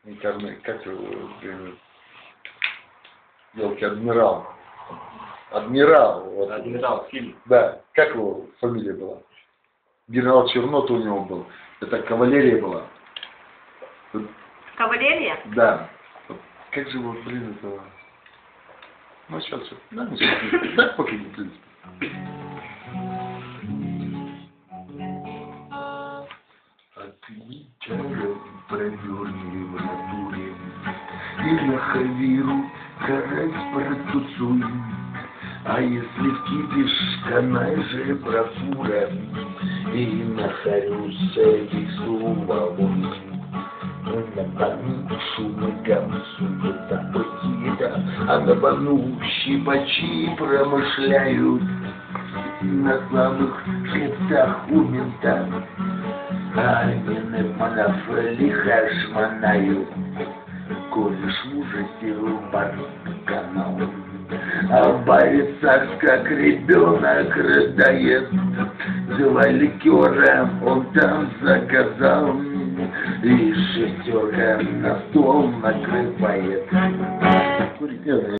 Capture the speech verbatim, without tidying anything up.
Не Корней, как его, блин, елки, адмирал. Адмирал. Вот. Адмирал, фильм. Да, как его фамилия была? Генерал Чернота у него был. Это кавалерия была. Кавалерия? Да. Как же его, блин, это... Ну, сейчас, сейчас. Да, ну, сейчас. Да, пока не, в принципе. Отвечаю, проверни в натуре, и на хавиру карась протуцуем. А если вкипишь, канай же профура, и на харю всяких сувалон. На бану шумыкам суета покида, а на бану щипачи промышляют. На слабых хребтах у мента, а не манав лиха шманают. Колешь в ужасе в бар канал, а барь царь как ребенок рыдает. Два ликера он там заказал, и шестерка на стол накрывает.